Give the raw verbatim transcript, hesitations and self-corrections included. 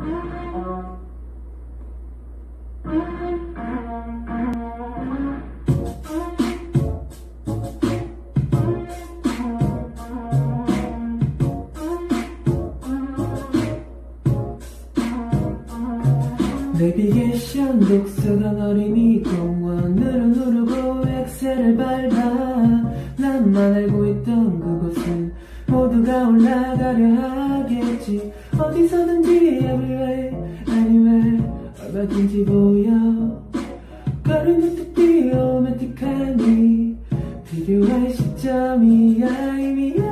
내비게이션 독서관 어린이 공원으로 누르고 엑셀을 밟아 나만 알고 있던 그곳은 모두가 올라가려 하겠지. 어디서든지 everywhere anywhere 얼마든지 보여. 거리는 뚝 뛰어오매틱하니 필요할 시점이야. 이미